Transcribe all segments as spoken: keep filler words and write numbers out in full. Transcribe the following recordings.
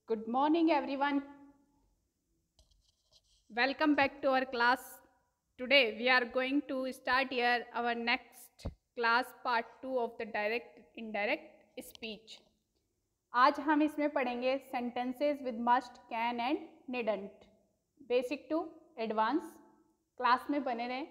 Good morning, everyone. Welcome back to our class. Today we are going to start here our next class part two of the direct indirect speech. आज हम इसमें पढ़ेंगे sentences with must, can and needn't. Basic to advance. Class में बने रहें.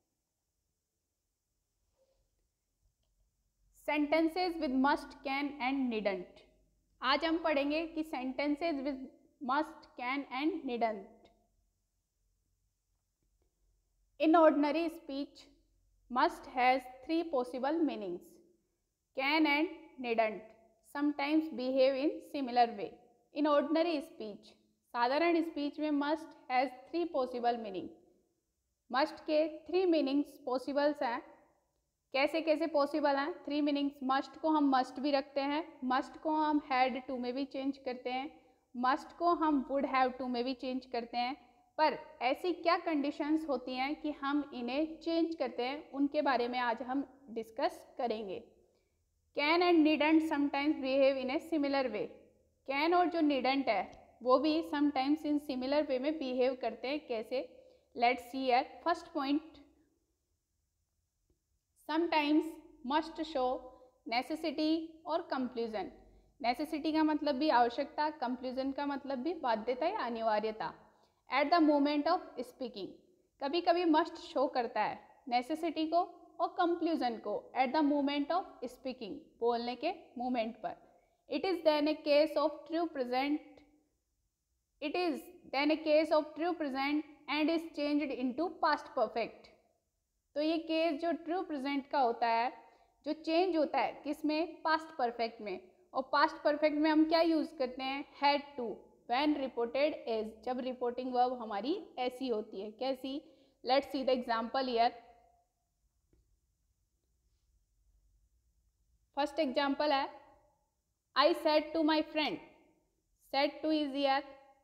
Sentences with must, can and needn't. आज हम पढ़ेंगे कि sentences with must, can and needn't. In ordinary speech, must has three possible meanings. Can and needn't sometimes behave in similar way. In ordinary speech, साधारण speech में must has three possible meaning. Must के three meanings possibles हैं. कैसे कैसे possible हैं? Three meanings. Must को हम must भी रखते हैं, must को हम had to में भी change करते हैं, must को हम would have to में भी change करते हैं. पर ऐसी क्या कंडीशंस होती हैं कि हम इन्हें चेंज करते हैं, उनके बारे में आज हम डिस्कस करेंगे. Can and needn't sometimes behave in a similar way. Can और जो नीडंट है वो भी समटाइम्स इन सिमिलर वे में बिहेव करते हैं. कैसे? Let's see here. First point, sometimes must show necessity और कंक्लूजन. नेसेसिटी का मतलब भी आवश्यकता, कंक्लूजन का मतलब भी बाध्यता या अनिवार्यता. At the moment of speaking, कभी कभी मस्ट शो करता है नेसेसिटी को और कंक्लूजन को at the moment of speaking, बोलने के मोमेंट पर. It is then a case of true present it is then a case of true present and is changed into past perfect. तो ये केस जो true present का होता है, जो चेंज होता है किस में? पास्ट परफेक्ट में. और पास्ट परफेक्ट में हम क्या यूज करते हैं? Had to. When reported as, जब रिपोर्टिंग वर्ब हमारी ऐसी होती है. कैसी? Let's see the example here. First example है I said to my friend. Said to is here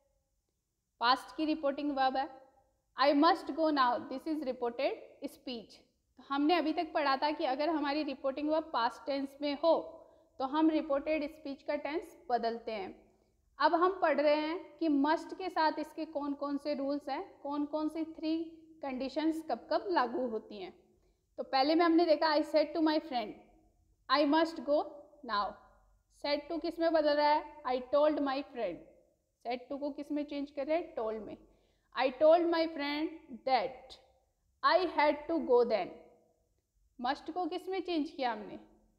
past की रिपोर्टिंग वर्ब है. I must go now, this is reported speech. तो हमने अभी तक पढ़ा था कि अगर हमारी रिपोर्टिंग वर्ब पास्ट टेंस में हो तो हम रिपोर्टेड स्पीच का टेंस बदलते हैं. अब हम पढ़ रहे हैं कि मस्ट के साथ इसके कौन कौन से रूल्स हैं, कौन कौन सी थ्री कंडीशंस कब कब लागू होती हैं. तो पहले में हमने देखा I said to my friend, I must go now. Said to किस में बदल रहा है? I told my friend. Said to को किस में चेंज कर रहे हैं? टोल्ड में. I told my friend that I had to go then. Must को किस में चेंज किया हमने?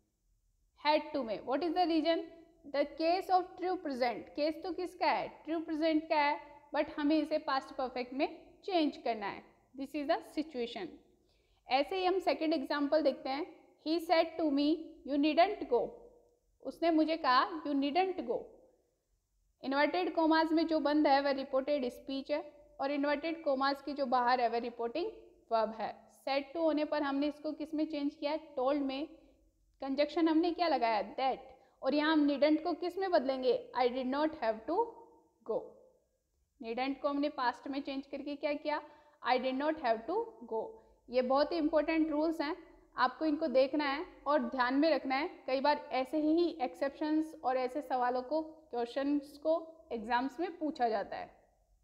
हैड टू में. What is the reason? The case of true present. Case तो किसका है? ट्रू प्रेजेंट का है, बट हमें इसे पास्ट परफेक्ट में चेंज करना है. This is the situation. ऐसे ही हम सेकेंड एग्जाम्पल देखते हैं. He said to me you needn't go. उसने मुझे कहा you needn't go. Inverted commas में जो बंद है वह रिपोर्टेड स्पीच है और इन्वर्टेड कोमास की जो बाहर है वह रिपोर्टिंग वर्ब है. सेड टू होने पर हमने इसको किस में चेंज किया? टोल्ड में. कंजक्शन हमने क्या लगाया? दैट. और यहाँ हम नीडंट को किस में बदलेंगे? I did not have to go. Needn't को हमने पास्ट में चेंज करके क्या किया? I did not have to go. ये बहुत ही इंपॉर्टेंट रूल्स हैं, आपको इनको देखना है और ध्यान में रखना है. कई बार ऐसे ही एक्सेप्शंस और ऐसे सवालों को, क्वेश्चंस को एग्जाम्स में पूछा जाता है.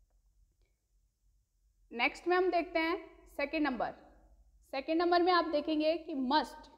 नेक्स्ट में हम देखते हैं सेकेंड नंबर. सेकेंड नंबर में आप देखेंगे कि must.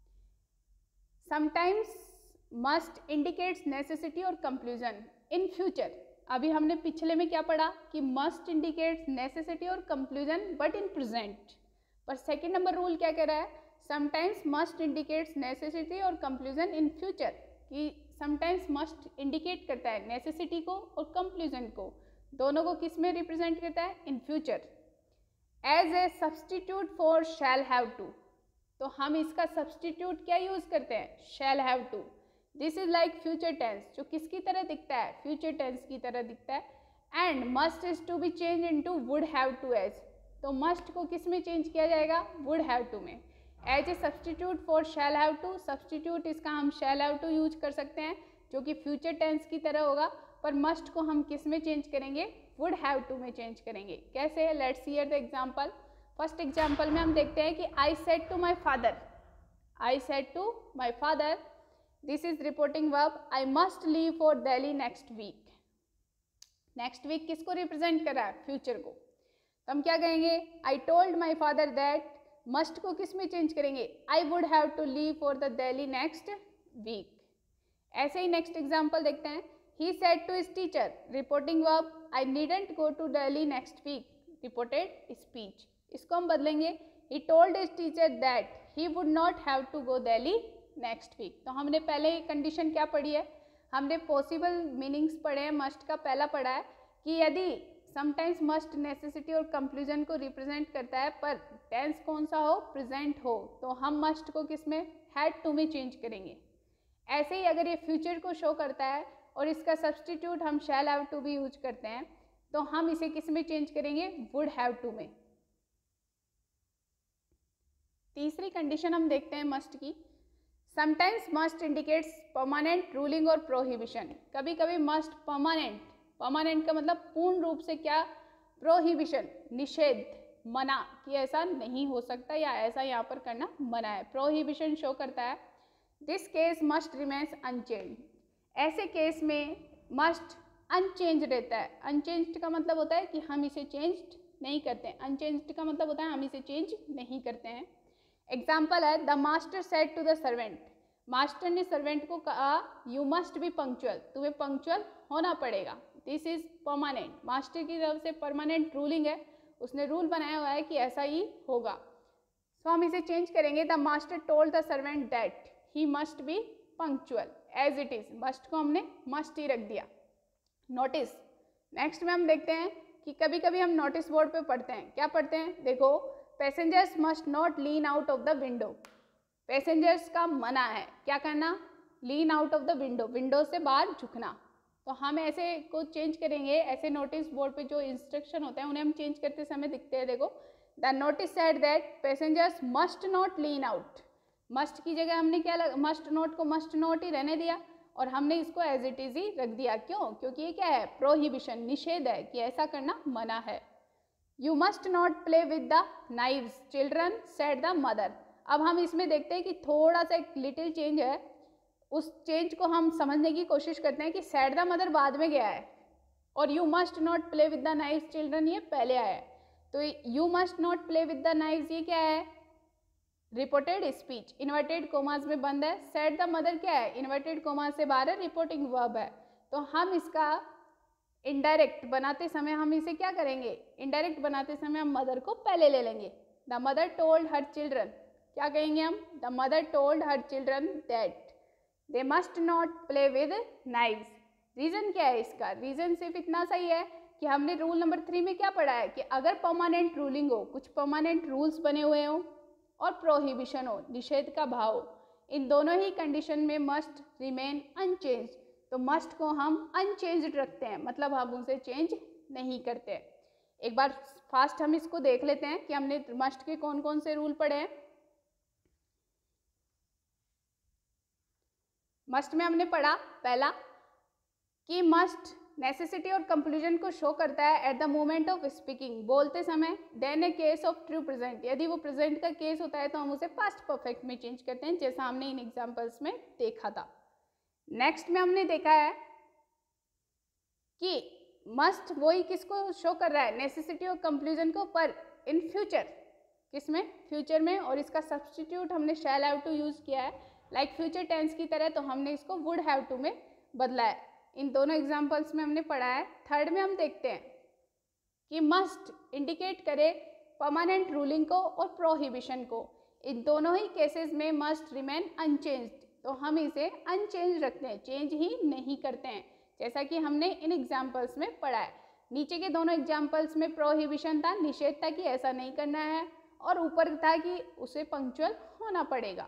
Sometimes must indicates necessity और कंक्लूजन इन फ्यूचर. अभी हमने पिछले में क्या पढ़ा कि मस्ट इंडिकेट्स नेसेसिटी और कंक्लूजन बट इन प्रेजेंट. पर सेकंड नंबर रूल क्या कह रहा है? समटाइम्स मस्ट इंडिकेट्स नेसेसिटी और कंक्लूजन इन फ्यूचर. कि समटाइम्स मस्ट इंडिकेट करता है नेसेसिटी को और कंक्लूजन को, दोनों को किस में रिप्रेजेंट करता है? In future. As a substitute for shall have to. तो हम इसका सब्सटीट्यूट क्या यूज करते हैं? Shall have to. This is like future tense, जो किसकी तरह दिखता है? फ्यूचर टेंस की तरह दिखता है. And must is to be change into would have to as. तो मस्ट को किस में चेंज किया जाएगा? वुड हैव टू में. As a substitute for shall have to. Substitute इसका हम शैल हैव टू यूज कर सकते हैं जो कि फ्यूचर टेंस की तरह होगा, पर मस्ट को हम किस में चेंज करेंगे? वुड हैव टू में चेंज करेंगे. कैसे? Let's see here the example. First example में हम देखते हैं कि I said to my father. I said to my father. This is reporting verb. I must leave for Delhi next week. Next week किसको represent कर रहा है? Future को। तो हम क्या कहेंगे? I told my father that, must को किस में चेंज करेंगे? I would have to leave for the Delhi next week. ऐसे ही नेक्स्ट एग्जाम्पल देखते हैं। He said to his teacher, reporting verb, I needn't go to Delhi next week, reported speech. इसको हम बदलेंगे, he told his teacher that he would not have to go Delhi next week. तो हमने पहले कंडीशन क्या पढ़ी है? हमने पॉसिबल मीनिंग्स पढ़े हैं। मस्ट का पहला पढ़ा है कि यदि समटाइम्स मस्ट नेसेसिटी और कंक्लूजन को रिप्रेजेंट करता है पर टेंस कौन सा हो? प्रेजेंट हो, तो हम मस्ट को किस में? हैड टू में चेंज करेंगे। ऐसे ही अगर ये फ्यूचर को शो करता है और इसका सब्सटीट्यूट हम शैल हैव टू भी यूज करते हैं, तो हम इसे किस में चेंज करेंगे? वुड हैव टू में। तीसरी कंडीशन हम देखते हैं मस्ट की। Sometimes must indicates permanent ruling और प्रोहिबिशन। कभी कभी मस्ट परमानेंट, परमानेंट का मतलब पूर्ण रूप से क्या? प्रोहिबिशन, निषेध, मना कि ऐसा नहीं हो सकता या ऐसा यहाँ पर करना मना है, प्रोहिबिशन शो करता है। This case must remains unchange. ऐसे केस में मस्ट अनचेंज रहता है। अनचेंज्ड का मतलब होता है कि हम इसे चेंज नहीं करते हैं। अनचेंज्ड का मतलब होता है हम इसे चेंज नहीं करते हैं। एग्जाम्पल है, the master said to the servant, master ने सर्वेंट को कहा यू मस्ट बी पंक्चुअल, तुम्हें पंक्चुअल होना पड़ेगा। दिस इज परमानेंट, मास्टर की तरफ से परमानेंट रूलिंग है, उसने रूल बनाया हुआ है कि ऐसा ही होगा। सो so, हम इसे चेंज करेंगे, the master told the servant that he must be punctual as it is. Must को हमने मस्ट ही रख दिया। नोटिस, नेक्स्ट में हम देखते हैं कि कभी कभी हम नोटिस बोर्ड पे पढ़ते हैं। क्या पढ़ते हैं? देखो, passengers must not lean out of the window. Passengers का मना है क्या करना? Lean out of the window, window से बाहर झुकना। तो हम ऐसे को चेंज करेंगे। ऐसे नोटिस बोर्ड पे जो इंस्ट्रक्शन होते हैं उन्हें हम चेंज करते समय दिखते हैं। देखो, the notice said that passengers must not lean out. Must की जगह हमने क्या लग, मस्ट नॉट को मस्ट नॉट ही रहने दिया और हमने इसको एज इट इज ही रख दिया। क्यों? क्योंकि ये क्या है? प्रोहिबिशन, निषेध है कि ऐसा करना मना है। You must not play with the knives children said the mother. अब हम इसमें देखते हैं कि थोड़ा सा एक लिटिल चेंज है। उस चेंज को हम समझने की कोशिश करते हैं कि सेड द मदर बाद में गया है और you must not play with the knives children ये पहले आया है। तो you must not play with the knives ये क्या है? रिपोर्टेड स्पीच, इन्वर्टेड कोमास में बंद है। सेड द मदर क्या है? इन्वर्टेड कोमास से बाहर है, रिपोर्टिंग वर्ब है। तो हम इसका इनडायरेक्ट बनाते समय हम इसे क्या करेंगे? इनडायरेक्ट बनाते समय हम मदर को पहले ले लेंगे। The mother told her children, क्या कहेंगे हम? The mother told her children that they must not play with knives. Reason क्या है इसका? रीजन सिर्फ इतना सही है कि हमने रूल नंबर थ्री में क्या पढ़ा है कि अगर परमानेंट रूलिंग हो, कुछ परमानेंट रूल्स बने हुए हो और प्रोहिबिशन हो, निषेध का भाव हो, इन दोनों ही कंडीशन में मस्ट रिमेन अनचेंज। तो मस्ट को हम अनचेंज्ड रखते हैं, मतलब हम उसे चेंज नहीं करते। एक बार फास्ट हम इसको देख लेते हैं कि हमने मस्ट के कौन कौन से रूल पढ़े हैं। मस्ट में हमने पढ़ा पहला कि मस्ट नेसेसिटी और कंक्लूजन को शो करता है at the moment of speaking, बोलते समय। Then a case of true present, यदि वो प्रेजेंट का केस होता है तो हम उसे पास्ट परफेक्ट में चेंज करते हैं, जैसा हमने इन एग्जांपल्स में देखा था। नेक्स्ट में हमने देखा है कि मस्ट वही किसको शो कर रहा है? नेसेसिटी और कंक्लूजन को, पर इन फ्यूचर, किसमें? फ्यूचर में। और इसका सब्सटीट्यूट हमने शैल हैव टू यूज किया है, लाइक फ्यूचर टेंस की तरह, तो हमने इसको वुड हैव टू में बदला है। इन दोनों एग्जाम्पल्स में हमने पढ़ा है। थर्ड में हम देखते हैं कि मस्ट इंडिकेट करे परमानेंट रूलिंग को और प्रोहिबिशन को। इन दोनों ही केसेस में मस्ट रिमेन अनचेंज्ड, तो हम इसे अनचेंज रखते हैं, चेंज ही नहीं करते हैं, जैसा कि हमने इन एग्जाम्पल्स में पढ़ा है। नीचे के दोनों एग्जाम्पल्स में प्रोहिबिशन था, निषेध था कि ऐसा नहीं करना है, और ऊपर था कि उसे पंक्चुअल होना पड़ेगा।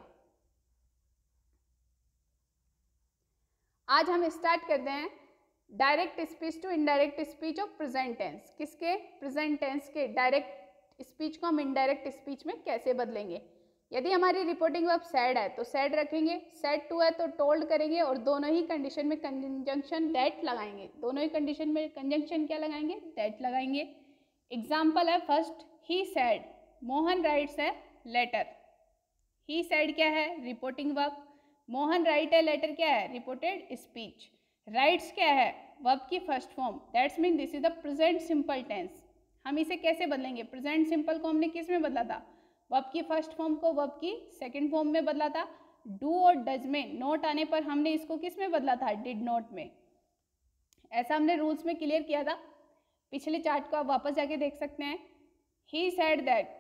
आज हम स्टार्ट करते हैं direct speech to indirect speech of present tense. किसके? प्रेजेंट टेंस के डायरेक्ट स्पीच को हम इनडायरेक्ट स्पीच में कैसे बदलेंगे। यदि हमारी रिपोर्टिंग वर्ब सैड है तो सैड रखेंगे, सैड टू है तो टोल्ड करेंगे, और दोनों ही कंडीशन में कंजंक्शन दैट लगाएंगे। दोनों ही कंडीशन में कंजंक्शन क्या लगाएंगे? दैट लगाएंगे। एग्जाम्पल है first, he said Mohan writes है लेटर। ही सैड क्या है? Reporting verb. मोहन राइट है लेटर क्या है? Reported speech. राइट्स क्या है, वर्ब की first form, that's mean this is the present simple tense. हम इसे कैसे बदलेंगे, प्रेजेंट सिंपल को हमने किस में बदला था, वर्ब की फर्स्ट फॉर्म को वर्ब की सेकंड फॉर्म में बदला था। डू और डज में नोट आने पर हमने इसको किस में बदला था, डिड नॉट में। ऐसा हमने रूल्स में क्लियर किया था, पिछले चार्ट को आप वापस जाके देख सकते हैं। He said that,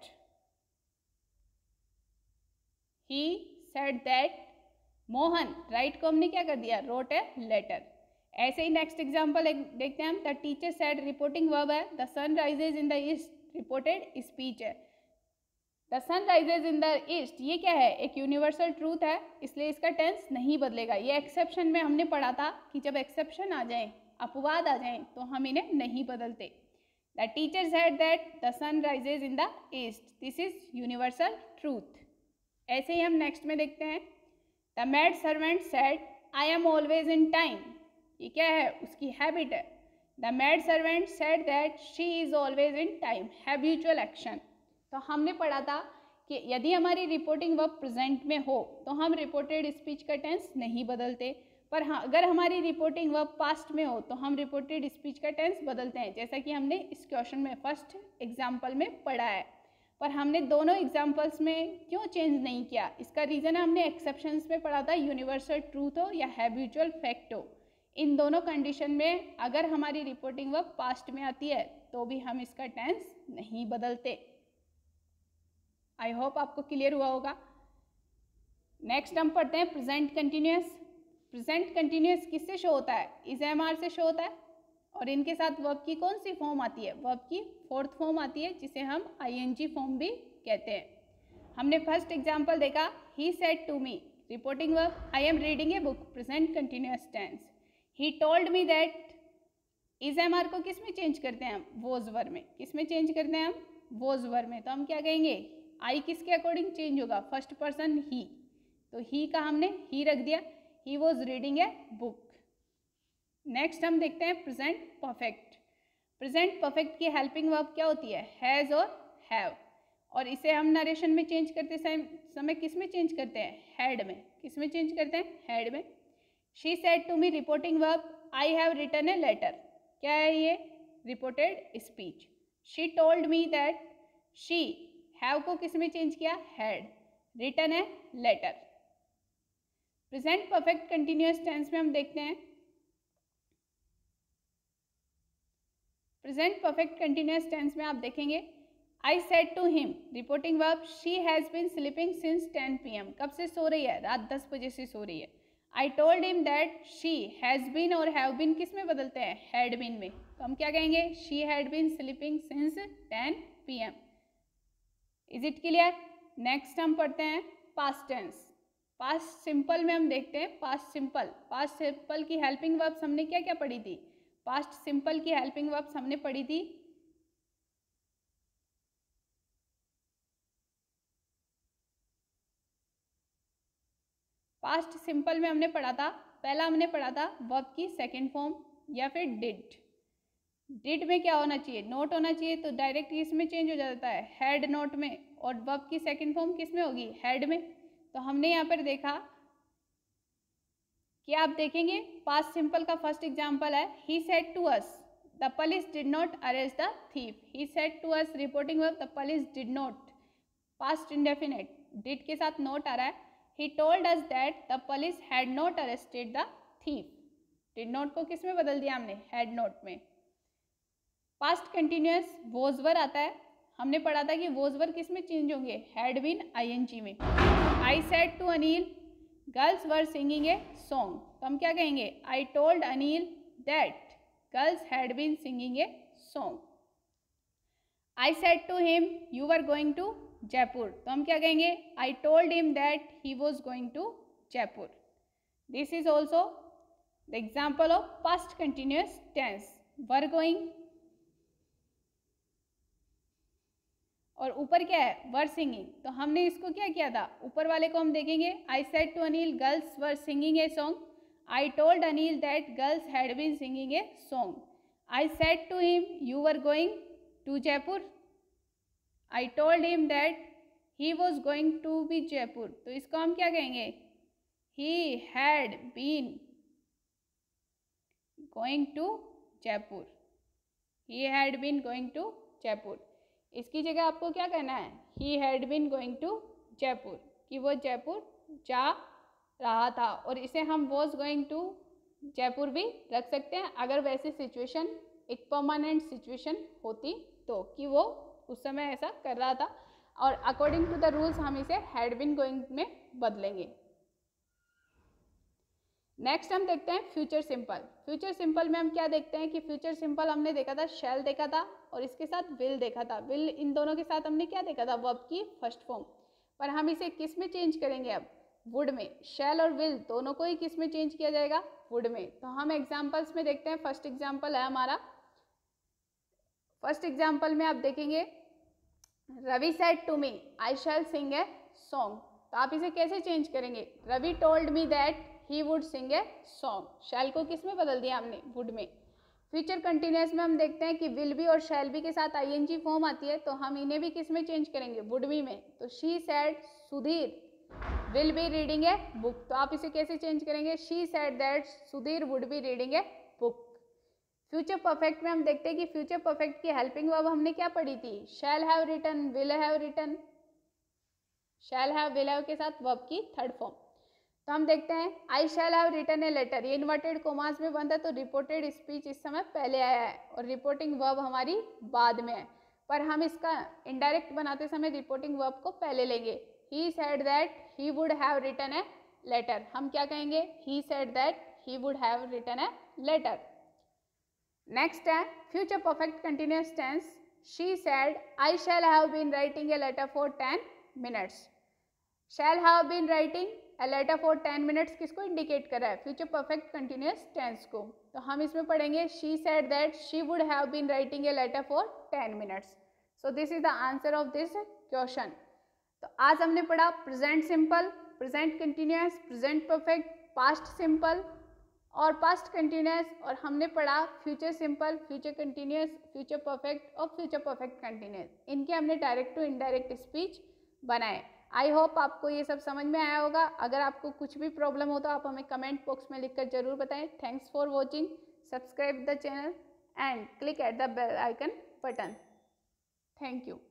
he said that Mohan, write को हमने क्या कर दिया, रोट ए लेटर। ऐसे ही नेक्स्ट एग्जांपल देखते हैं हम। The teacher said, reporting verb है, the sun rises in the east, reported speech है। The sun rises in the east, ये क्या है, एक यूनिवर्सल ट्रूथ है, इसलिए इसका टेंस नहीं बदलेगा। ये एक्सेप्शन में हमने पढ़ा था कि जब एक्सेप्शन आ जाए, अपवाद आ जाए, तो हम इन्हें नहीं बदलते। The teacher said that the sun rises in the east, this is universal truth. ऐसे ही हम नेक्स्ट में देखते हैं। The maid servant said, I am always in time, ये क्या है, उसकी हैबिट है। The maid servant said that she is always in time, habitual action. तो हमने पढ़ा था कि यदि हमारी रिपोर्टिंग वर्ब प्रेजेंट में हो तो हम रिपोर्टेड स्पीच का टेंस नहीं बदलते, पर हाँ, अगर हमारी रिपोर्टिंग वर्ब पास्ट में हो तो हम रिपोर्टेड स्पीच का टेंस बदलते हैं, जैसा कि हमने इस क्वेश्चन में फर्स्ट एग्जाम्पल में पढ़ा है। पर हमने दोनों एग्जाम्पल्स में क्यों चेंज नहीं किया, इसका रीज़न है हमने एक्सेप्शंस में पढ़ा था, यूनिवर्सल ट्रूथ हो या हैबिचुअल फैक्ट हो, इन दोनों कंडीशन में अगर हमारी रिपोर्टिंग वर्ब पास्ट में आती है तो भी हम इसका टेंस नहीं बदलते। आई होप आपको क्लियर हुआ होगा। नेक्स्ट हम पढ़ते हैं प्रेजेंट कंटिन्यूअस। प्रेजेंट कंटिन्यूअस किससे शो होता है, इज एम आर से शो होता है, और इनके साथ वर्ब की कौन सी फॉर्म आती है, वर्ब की फोर्थ फॉर्म आती है, जिसे हम आई एन जी फॉर्म भी कहते हैं। हमने फर्स्ट एग्जाम्पल देखा, he said to me, reporting verb, I am reading a book, present continuous tense. He told me that, is am are को किस में चेंज करते हैं हम, वोज वर्ब में। किस में चेंज करते हैं हम, वोज वर्ब में। तो हम क्या कहेंगे, आई किसके अकॉर्डिंग चेंज होगा, फर्स्ट पर्सन ही, तो ही का हमने ही रख दिया, he was reading a book. Next हम देखते हैं प्रेजेंट परफेक्ट। प्रेजेंट परफेक्ट की हेल्पिंग वर्ब क्या होती है, हैज़ और हैव, और इसे हम नरेशन में चेंज करते समय किस में चेंज करते हैं, हैड में। किस में चेंज करते हैं, हैड में। She said to me, reporting verb, I have written a letter, क्या है ये, reported speech. She told me that, she have को किस में चेंज किया, had, written a letter. Present perfect continuous tense में हम देखते हैं, प्रेजेंट परफेक्ट कंटिन्यूअस टेंस में आप देखेंगे, I said to him, reporting verb, she has been sleeping since ten P M, कब से सो रही है, रात दस बजे से सो रही है। I told him that she has been और हैव बीन किस में बदलते हैं, हैड बीन में। तो हम क्या कहेंगे, she had been sleeping since ten P M. Is it clear. Next हम पढ़ते हैं पास्ट टेंस। पास्ट सिंपल में हम देखते हैं, पास्ट सिंपल, पास्ट सिंपल की हेल्पिंग वर्ब्स हमने क्या क्या पढ़ी थी, पास्ट सिंपल की हेल्पिंग वर्ब्स हमने पढ़ी थी, पास्ट सिंपल में हमने पढ़ा था, पहला हमने पढ़ा था वर्ब की सेकंड फॉर्म या फिर डिड। डिड में क्या होना चाहिए, नोट होना चाहिए, तो डायरेक्ट इसमें चेंज हो जाता है, हैड नोट में, और वर्ब की सेकंड फॉर्म किस में होगी, हैड में। तो हमने यहाँ पर देखा कि आप देखेंगे पास्ट सिंपल का फर्स्ट एग्जांपल है, he said to us, the police did not arrest the thief. He said to us, reporting verb, the police did not, past indefinite, did के साथ नोट आ रहा है। He told us that the police had not arrested the thief, did not को किस में बदल दिया हमने, हैड नॉट में। पास्ट कंटिन्यूअस वोजवर आता है, हमने पढ़ा था कि वोजवर किस में चेंज होंगे, हैड बीन आईएनजी में। I said to Anil, girls were singing a song, तो हम क्या कहेंगे, I told Anil that girls had been singing a song. I said to him, you were going to Jaipur, तो हम क्या कहेंगे, I told him that he was going to Jaipur. This is also the example of past continuous tense, were going, और ऊपर क्या है, were singing. तो हमने इसको क्या किया था, ऊपर वाले को हम देखेंगे, I said to Anil girls were singing a song, I told Anil that girls had been singing a song. I said to him, you were going to Jaipur, I told him that he was going to be Jaipur. तो इसको हम क्या कहेंगे, he had been going to Jaipur, he had been going to Jaipur. इसकी जगह आपको क्या कहना है, he had been going to Jaipur, कि वो जयपुर जा रहा था। और इसे हम वॉज गोइंग टू जयपुर भी रख सकते हैं अगर वैसी सिचुएशन एक परमानेंट सिचुएशन होती तो, कि वो उस समय ऐसा कर रहा था। और अकॉर्डिंग टू द रूल्स हम इसे हैड बीन गोइंग में बदलेंगे। नेक्स्ट हम देखते हैं फ्यूचर सिंपल। फ्यूचर सिंपल में हम क्या देखते हैं कि फ्यूचर सिंपल हमने देखा था शैल देखा था और इसके साथ विल देखा था। विल इन दोनों के साथ हमने क्या देखा था, वर्ब की फर्स्ट फॉर्म। पर हम इसे किस में चेंज करेंगे, अब वुड में। शैल और विल दोनों को ही किस में चेंज किया जाएगा, वुड में। तो हम एग्जाम्पल्स में देखते हैं। फर्स्ट एग्जाम्पल है हमारा, फर्स्ट एग्जाम्पल में आप देखेंगे Ravi said to me I shall sing a song. तो आप इसे कैसे चेंज करेंगे, Ravi told me that he would sing a song. Shall को किस में बदल दिया हमने, वुड में। फ्यूचर कंटिन्यूअस में हम देखते हैं कि विल बी और शैल बी के साथ आईएनजी फॉर्म आती है, तो हम इन्हें भी किस में चेंज करेंगे, वुड बी में। तो she said Sudhir will be reading a book. तो आप इसे कैसे चेंज करेंगे, she said that Sudhir would be reading a book. Future perfect में हम देखते हैं कि फ्यूचर परफेक्ट की हेल्पिंग वर्ब हमने क्या पढ़ी थी, shall have written, will have written. Shall have will have के साथ वर्ब की थर्ड फॉर्म। तो हम देखते हैं I shall have written a letter, ये इन्वर्टेड कोमास में बंद है, तो रिपोर्टेड स्पीच इस समय पहले आया है और रिपोर्टिंग वर्ब हमारी बाद में है। पर हम इसका इनडायरेक्ट बनाते समय रिपोर्टिंग वर्ब को पहले लेंगे। He said that he would have written a letter, हम क्या कहेंगे, he said that he would have written a letter. Next है future perfect continuous tense. She said I shall have been writing a letter for ten minutes. Shall have been writing a letter for ten minutes किसको indicate कर रहा है, future perfect continuous tense को। तो हम इसमें पढ़ेंगे she said that she would have been writing a letter for ten minutes. So this is the answer of this question. तो आज हमने पढ़ा present simple, present continuous, present perfect, past simple और पास्ट कंटिन्यूअस, और हमने पढ़ा future simple, future continuous, future perfect और future perfect continuous. इनके हमने डायरेक्ट टू इनडायरेक्ट स्पीच बनाए। आई होप आपको ये सब समझ में आया होगा। अगर आपको कुछ भी प्रॉब्लम हो तो आप हमें कमेंट बॉक्स में लिखकर जरूर बताएं। Thanks for watching, subscribe the channel and click at the bell icon button. Thank you.